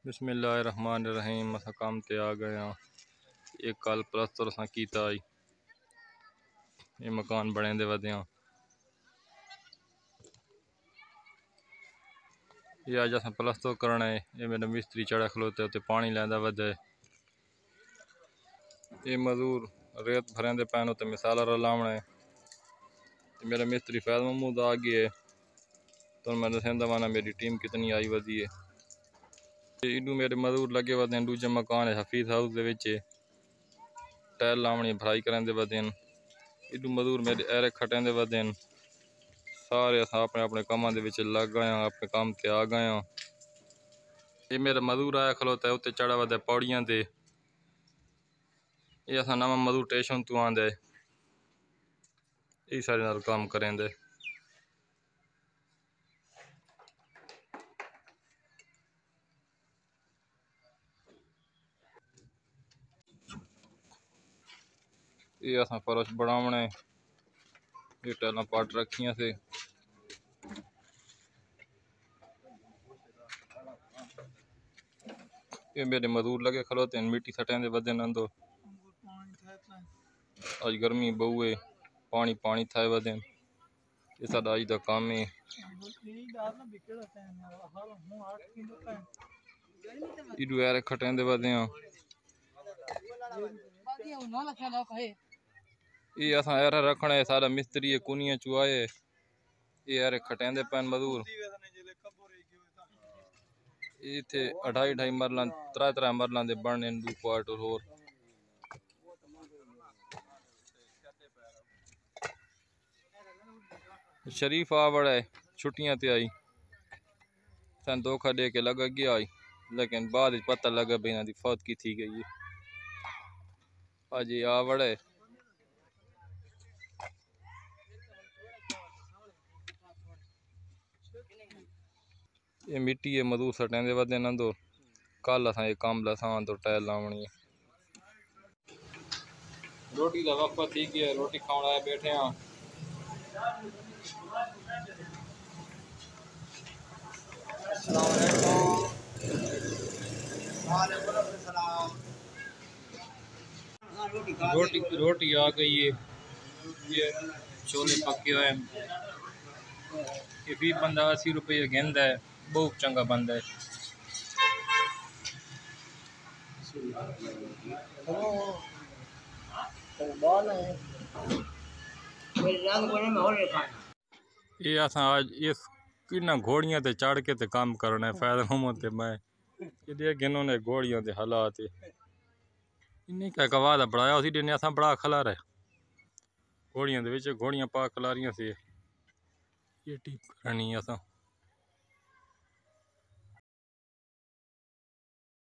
बिस्मिल्लाहिर्रहमानिर्रहीम। असां काम ते आ गए हाँ। एक कल प्लस्तर असां कीता आई, ये मकान बने दे वधे हाँ। ये अज असां प्लस्तर करना है। ये मेरा मिस्त्री चढ़ा खलोते उते पानी लैंदा वधे। ये मजदूर रेत भरेंदे पैन उते मिसाला रलावना है। मेरा मिस्त्री फैज महमूद आ गया है, तो मैं दसेंदा वाना मेरी टीम कितनी आई वधी है। इडू मेरे मजदूर लगे वधे दूजे मकान है हफीज हाउस दे विच टाइल लावनी भराई करेंदे वधे। इडू मजदूर मेरे ऐरे खटेंदे वधे। सारे असां अपने अपने कामां दे विच लग गए हाँ, अपने काम ते आ गए हाँ। ये मेरा मजदूर आया खलोता है उत्ते चढ़ा वधे पौड़ियां ते। ये असां नवा मजदूर स्टेशन तो आंदे ये सारे नाल काम करेंदे। ये असां फर्श बनावना है। ये टाइलां पाट रखियां से। ये मेरे मजदूर लगे खलोते हैं मिट्टी सटेंदे वधे नंदो। आज गर्मी बहु है, पानी पानी थाए वधे। ये साडा आज दा काम है। इडू यार खटेंदे वधे हाँ। ये असां यार रखना है सारा मिस्त्री कुनिया चुआए। ये यार खटेंदे पैन मजदूर। इतने 2.5 मरला 3 मरला दे बनने दू क्वार्टर होर। शरीफ आ बड़ा है छुट्टियां ते आई सन धोखा दे के लगा गया आई, लेकिन बाद पता लगा भी इन्हां दी फौत की थी गई है। आज ये आ बड़ा है। ये मिट्टी है मजदूर सटेंदे वधे नंदो। कल असां ये काम लसां तो टाइल लावनी है। रोटी का वक्फा थी गया, रोटी खाने आए बैठे हाँ। रोटी आ गई है। ये छोले पके हुए हैं। ये भी बंदा 80 रुपये गेंदा है, बहुत चंगा बंदा है। ये असां आज इस किन्ना घोड़ियां ते चढ़ के ते काम करना है। फैज मोहम्मद ते मैं ये देख इन्होंने घोड़ियों के हालात इन्हीं का कवादा बढ़ाया उसी दिन असां बड़ा खलार है घोड़ियों के विच घोड़ियां पा खलारियां से। ये ठीक करनी असां।